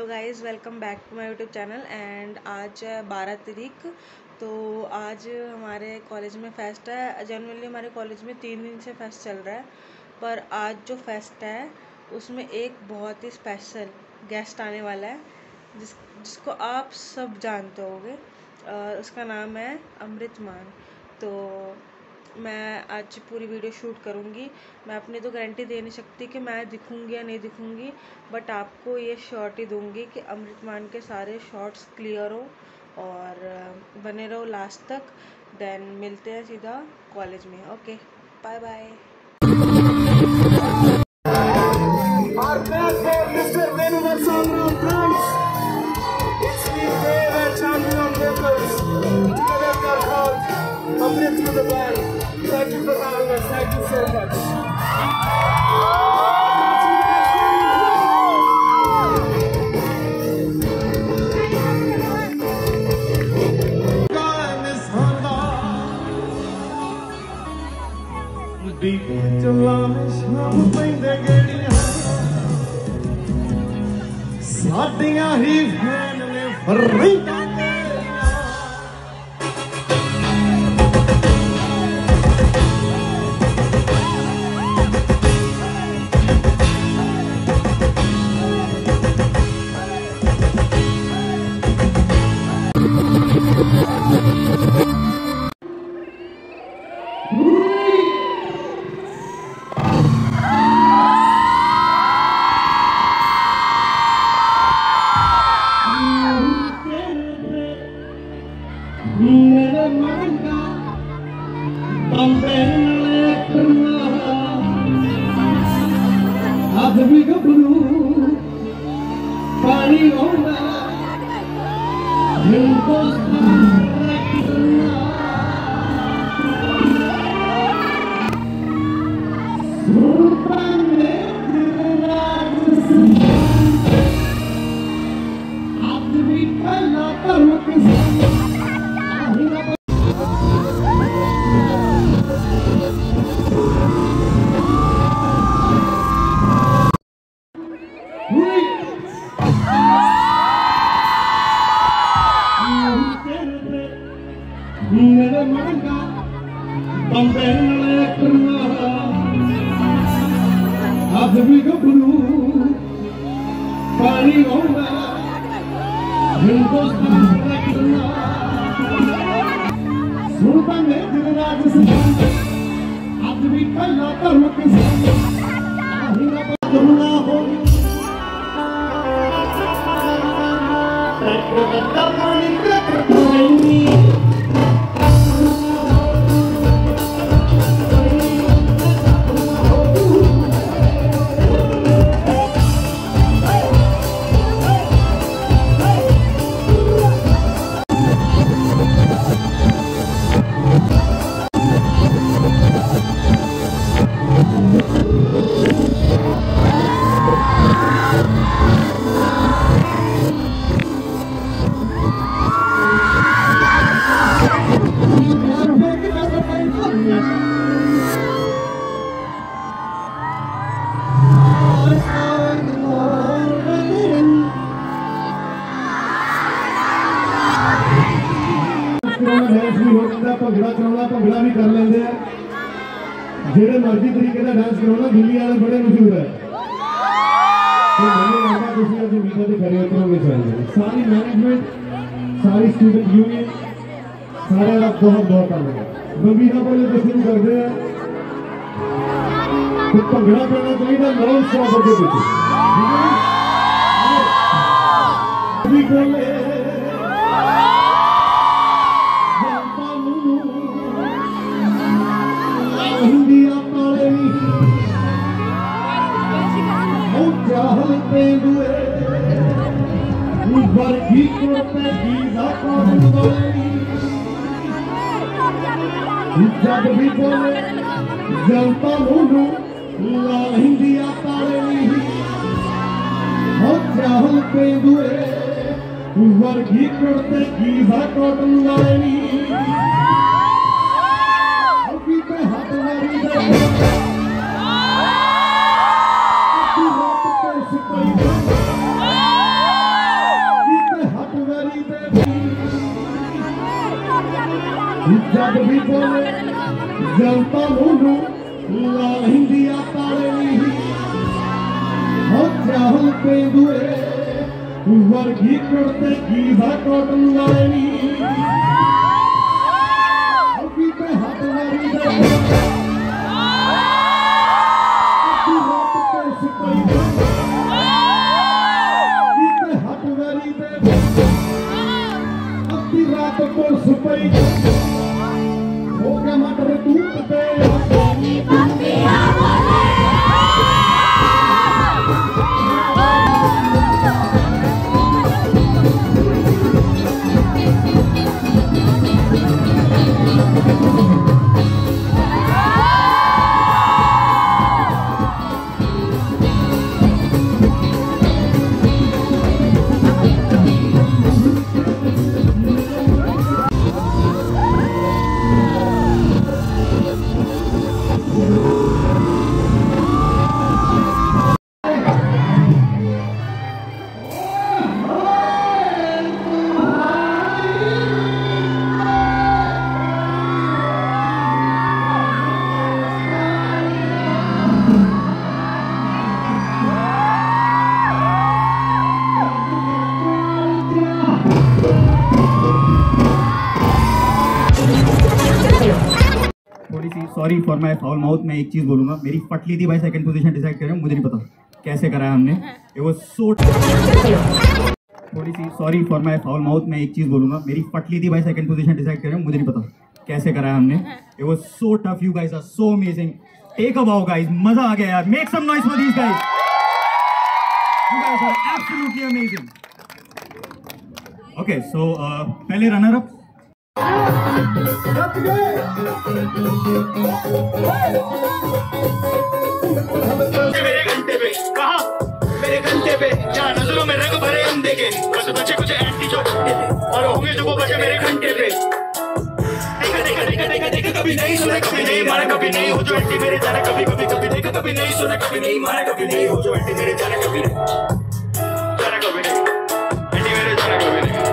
Hello guys, welcome back to my YouTube channel. And आज है 12 तारीख। तो आज हमारे कॉलेज में फ़ेस्ट है। जनरली हमारे कॉलेज में 3 दिन से फ़ेस्ट चल रहा है, पर आज जो फ़ेस्ट है उसमें एक बहुत ही स्पेशल गेस्ट आने वाला है जिसको आप सब जानते होंगे। उसका नाम है अमृत मान। तो मैं आज पूरी वीडियो शूट करूँगी। मैं अपनी तो गारंटी दे नहीं सकती कि मैं दिखूँगी या नहीं दिखूँगी, बट आपको ये श्योरिटी दूँगी कि अमृत मान के सारे शॉट्स क्लियर हो और बने रहो लास्ट तक। देन मिलते हैं सीधा कॉलेज में। Okay, bye bye. Thank you for having us. Thank you so much. साडियां ही फैन ने फरीदा भंगड़ा भी कर लेंगे। जेड़े मर्जी तरीके का डांस करो ना, दिल्ली वाले बड़े मशहूर है। सारी मैनेजमेंट, सारी स्टूडेंट यूनियन, सारे का बहुत बहुत धन्यवाद। बबीना बोले तो शुरू करते हैं। तो भंगड़ा करना चाहिए नॉन स्टॉप होते पीछे। जब भी बोले जनता मुंडू ला हिंदिया तारे हो चाहल पे दुए वर्गी करते गीजा कॉटन वाली अभी पे हाथ वाली जब भी बोले जनता नूनू लाल हिंदिया तारे नहीं हो चाहल पे दुए वर्गी करते की कॉटन वाले नहीं अभी पे हाथ वाली रात को सुपई हो गया मटर दूध पे sorry for my foul mouth. मैं एक चीज बोलूंगा, मेरी पटली थी भाई, सेकंड पोजीशन डिसाइड करें, मुझे नहीं पता कैसे कराया हमने। इट वाज सो थोड़ी सी sorry for my foul mouth. मैं एक चीज बोलूंगा, मेरी पटली थी भाई, सेकंड पोजीशन डिसाइड करें, मुझे नहीं पता कैसे कराया हमने। It was so tough. You guys are so amazing. Take a bow guys, मजा आ गया यार। Make some noise for these guys. You guys are absolutely amazing. Okay so पहले रनर अप मेरे घंटे पे कहा, मेरे घंटे पे जहाँ नजरों में रंग भरे हम देखे, बस बचे कुछ एंटी जो और होंगे जो वो बचे मेरे घंटे पे। देखा देखा देखा देखा देखा कभी नहीं सुना, कभी नहीं मारा, कभी नहीं हो जो एंटी मेरे जाना, कभी कभी कभी देखा, कभी नहीं सुना, कभी नहीं मारा, कभी नहीं हो जो एंटी मेरे जाना, कभी नहीं जाना, कभी नहीं एंटी मेरे जाना, कभी नहीं।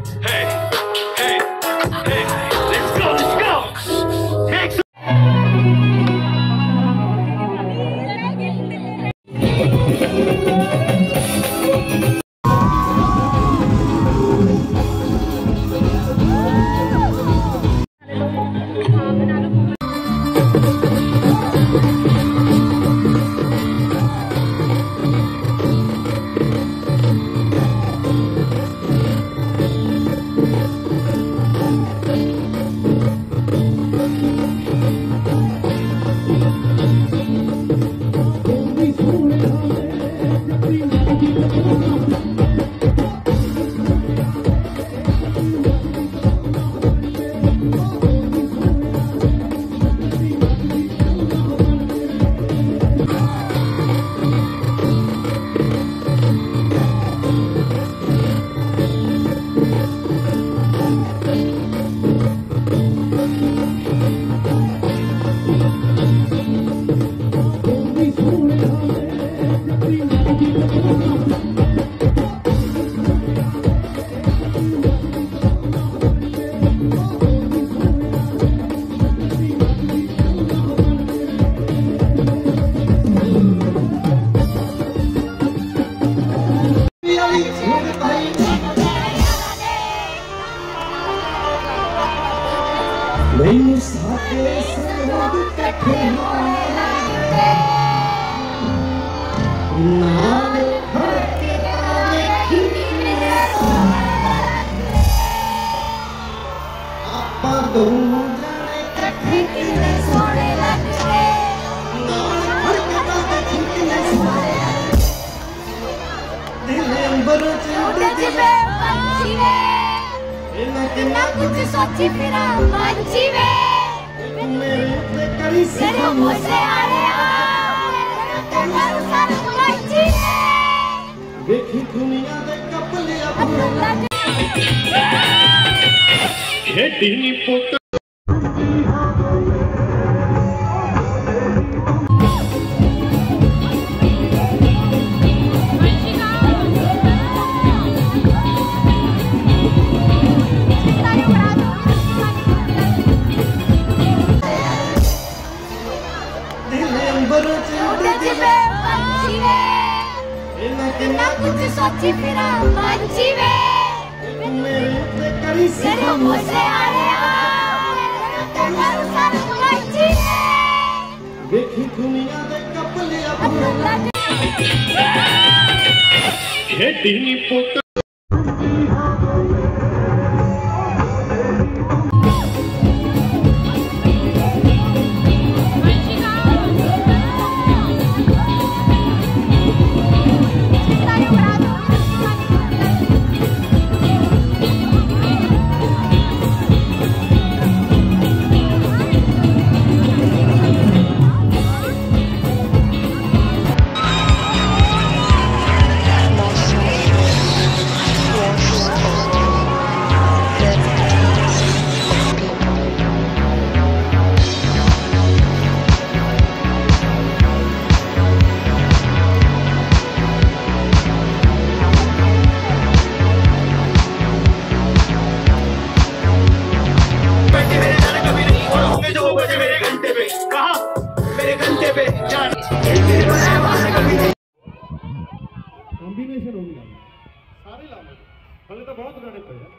कुछ सोची फिरा मंची वे तेरे मुझे आने देखी दुनिया दे कपले खेडी पुत उड़ जिवे पंछी वे कितना कुछ सोची फिरा पंछी वे तेरे मुँह से आए तेरे सर पंछी वे देखी दुनिया दे कपलिया हेडी पुट कॉम्बिनेशन हो गया सारे लाओ भले तो बहुत गाने पे